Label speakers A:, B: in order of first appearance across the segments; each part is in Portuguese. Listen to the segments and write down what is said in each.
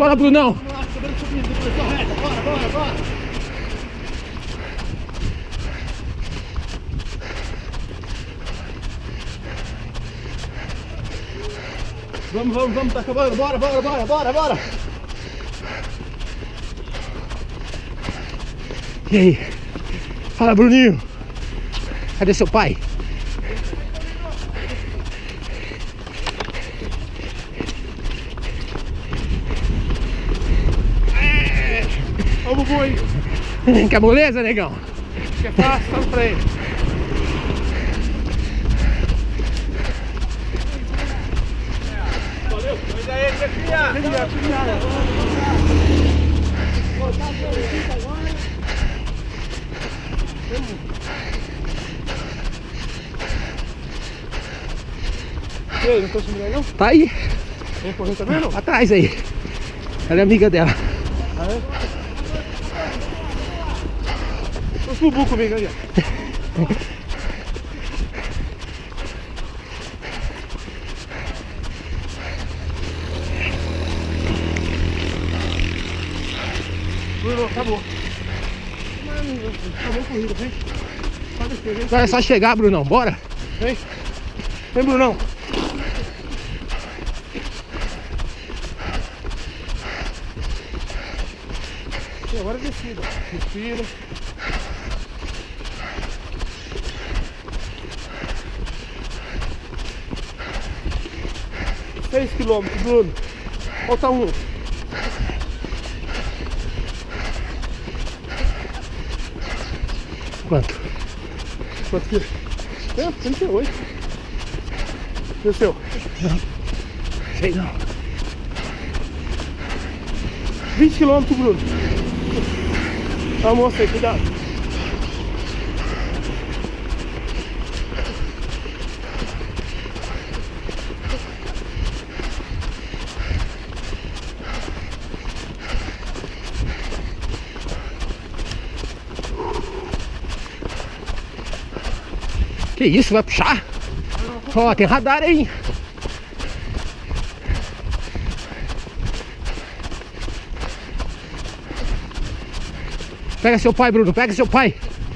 A: Bora, Brunão.
B: Bora. Vamos, tá acabando. Bora.
A: E aí? Fala, Bruninho. Cadê seu pai?
B: Ó o bubu aí.
A: Que moleza, negão?
B: Que é fácil, tá no freio. Valeu. Mas aí, Chefinha. E aí, não tô sumindo aí não?
A: Tá aí.
B: Vem correndo também não?
A: Atrás aí. Ela é amiga dela.
B: Ah, é? Os bubu comigo aí, ó. Bruno, acabou. Acabou a corrida, vem.
A: Agora é só chegar, Brunão. Bora.
B: Vem, Brunão. E agora descida. Respira. Seis quilômetros, Bruno. Falta um.
A: Quanto?
B: Quanto que? É, 38. E o seu?
A: Sei não.
B: 20 km, Bruno. Tá, moça aí, cuidado.
A: Que isso, vai puxar? Ó, tem radar aí. Pega seu pai, Bruno, pega seu pai.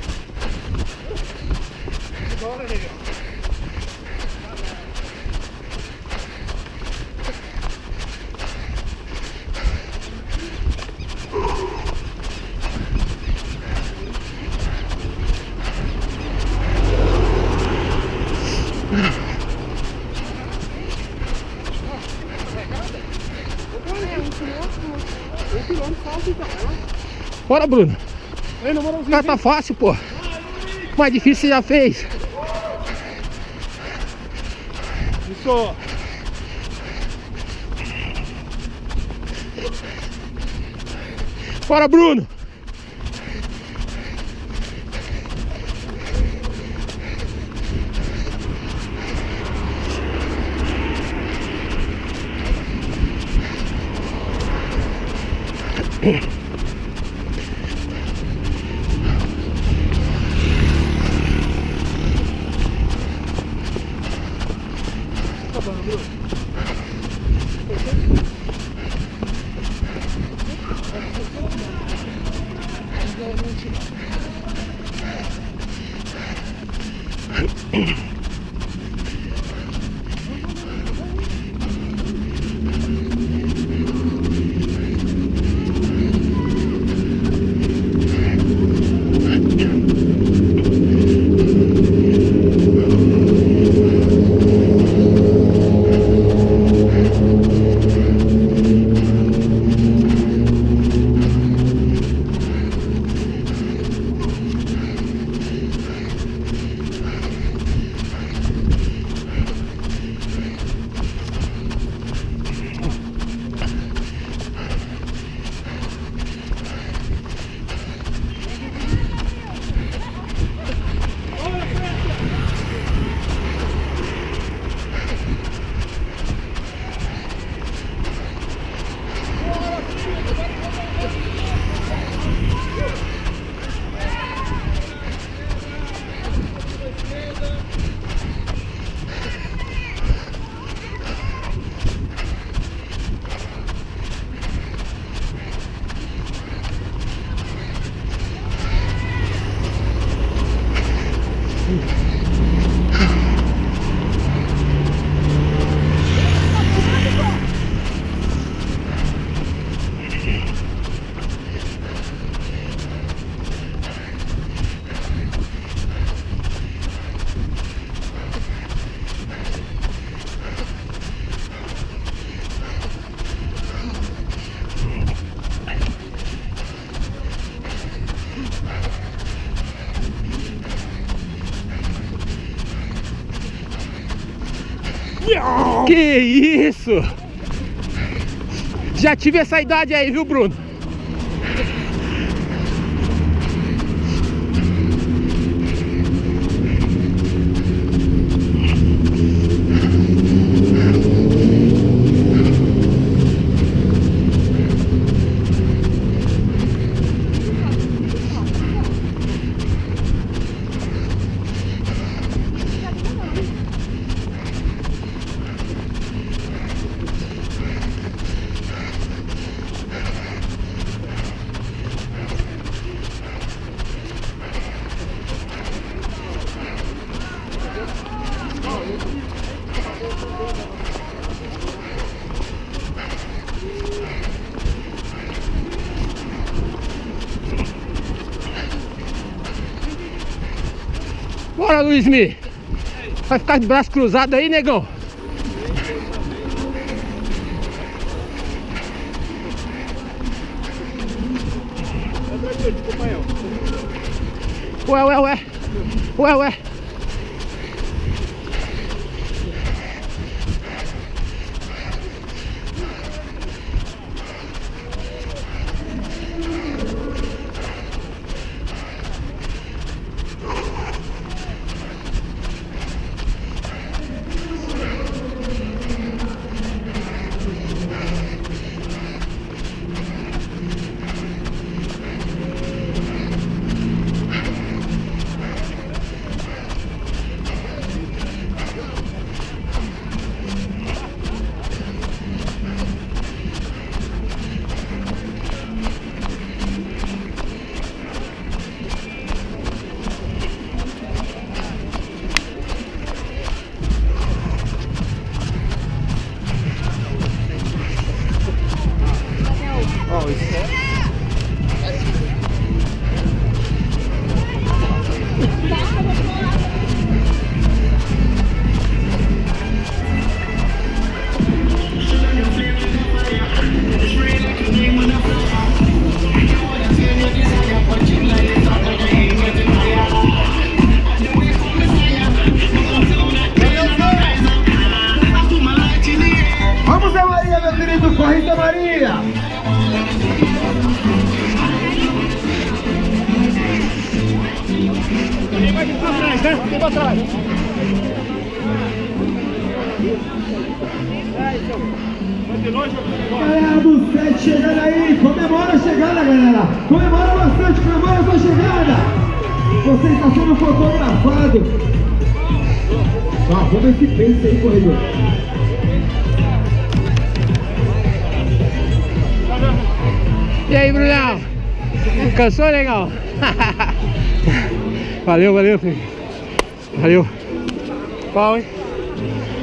A: Bora, Bruno. Cara, tá fácil, pô. Mais difícil você já fez.
B: Isso.
A: Bora, Bruno. Que isso? Já tive essa idade aí, viu, Bruno? Bora, Luizmi. Vai ficar de braço cruzado aí, negão? Ué.
C: Vamos a Maria, meu querido, corre da Maria!
B: Vai pra trás, né? Vai pra trás.
C: Galera do 7 chegando aí, comemora a chegada, galera! Comemora bastante, comemora a sua chegada! Você está sendo fotografado! Vamos ver se pensa aí, corredor!
A: E aí, Brunão? Cansou, legal? Valeu, filho. Valeu. Pau, hein?